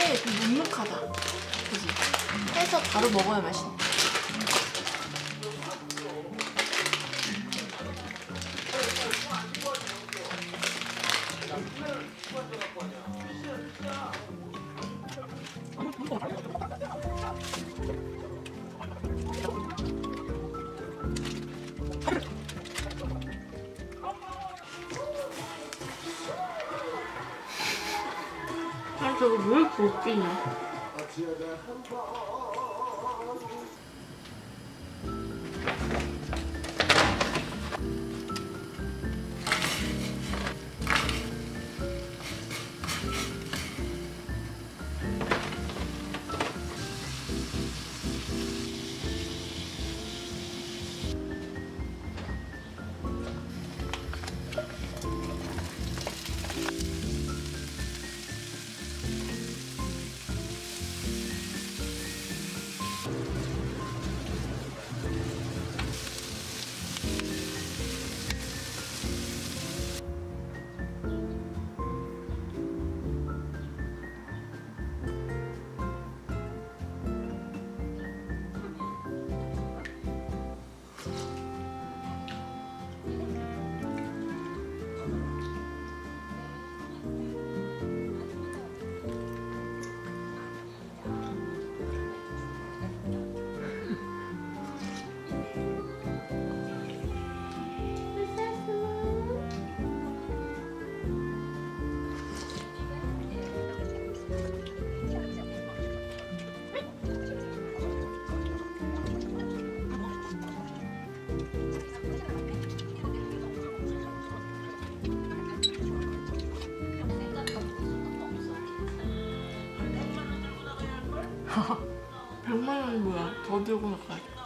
근데 좀 눅눅하다. 그지? 해서 바로 먹어야 맛있네. 아, 저거 왜 이렇게 웃기냐? 백만 원이 뭐야? 더 들고 나가야겠다.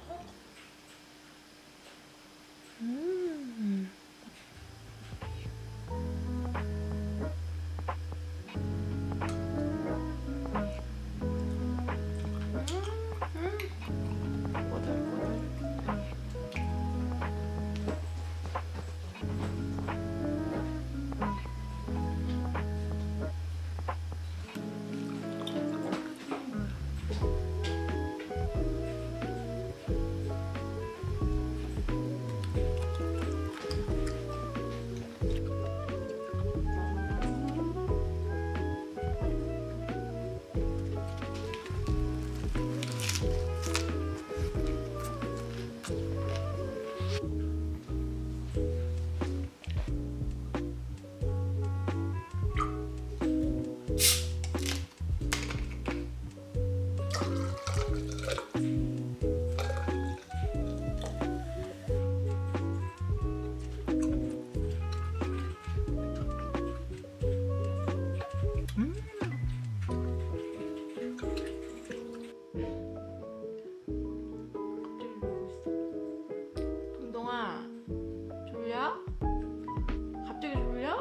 동동아, 졸려? 갑자기 졸려?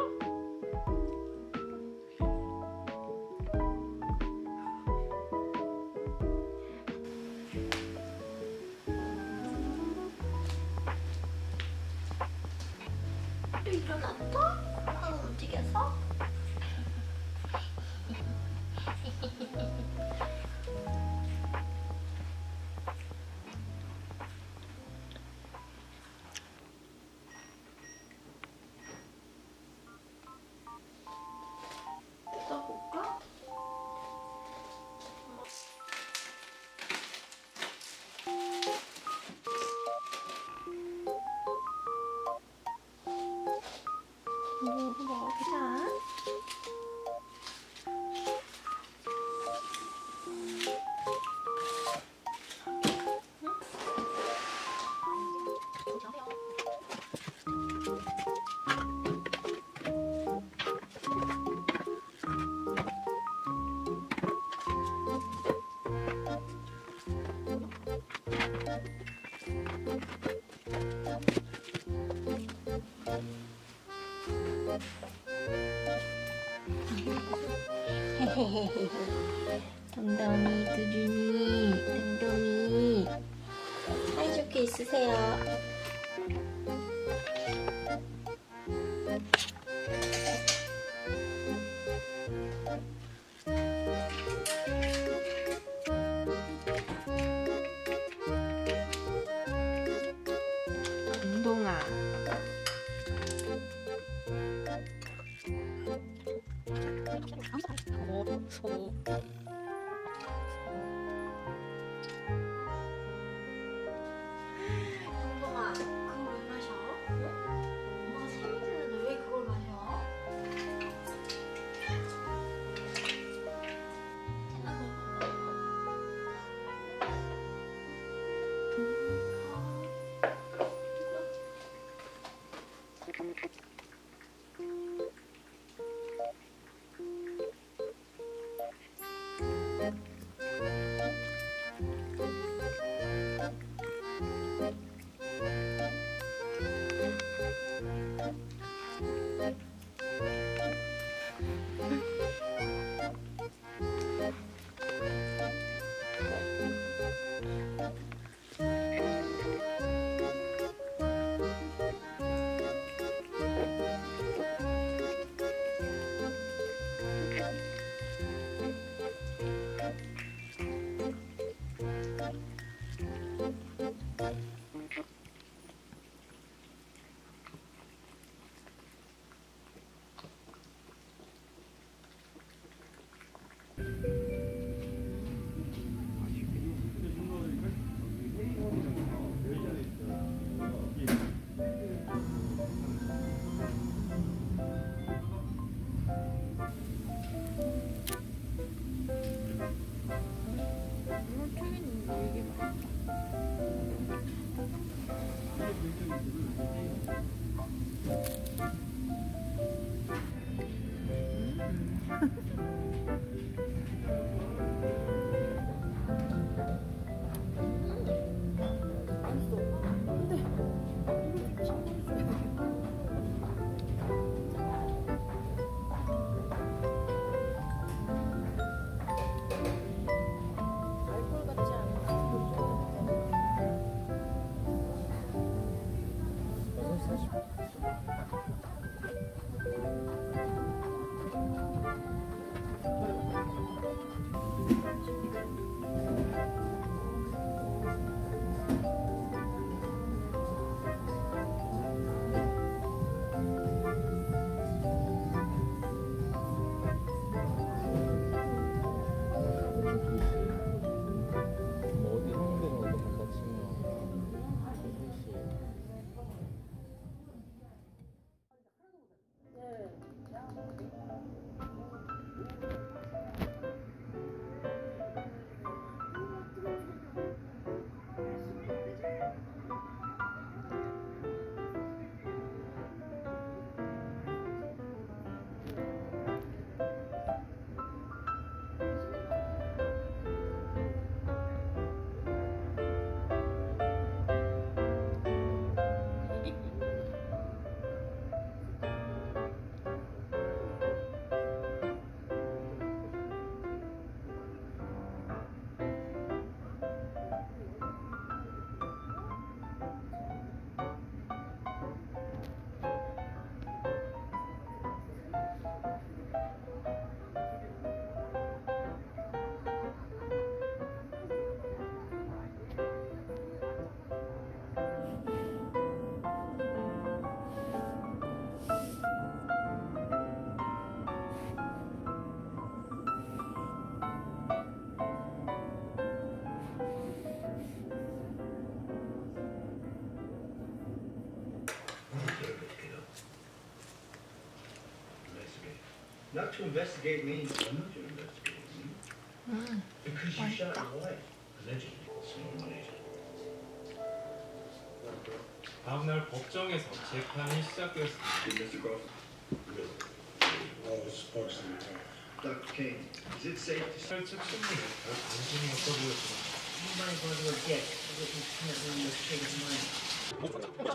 또 일어났어? 움직였어? 뜯어볼까? 먹어보자. 덤덤이, 두준이, 덤덤이 사이좋게 있으세요. 소. 영동아, 그걸 왜 마셔? 어? 엄마가 생일 되는데 왜 그걸 마셔? Not to investigate me, I'm not to investigate me. Because you shot your wife, allegedly. 다음날 법정에서 재판이 시작되었습니다. Mr. Crawford? All the sparks in the tank. Dr. Kane, is it safe to say 혈측 심리에 별 관심이 없어 보였습니다. you might go to a dick that you can't really change his mind?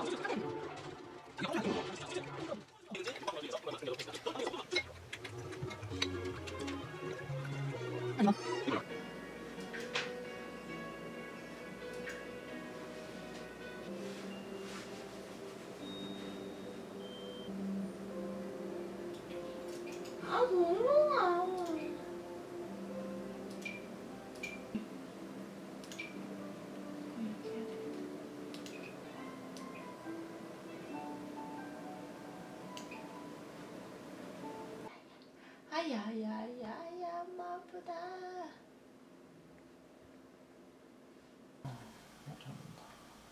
아, 너무나. 아야야야. 야야야 엄마 아프다. 잘한다.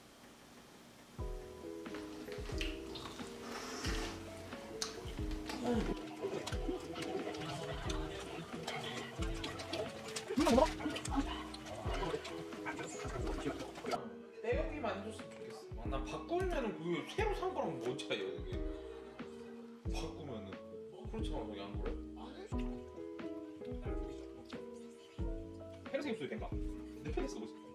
떼용기만 해줬으면 좋겠어. 난 바꾸면은 그 새로 산 거랑 뭔 차이야 그게? 바꾸면은 그렇잖아 여기 안 그래? 헤르생 입술이 된가? 내 펜에 쓰고 있어.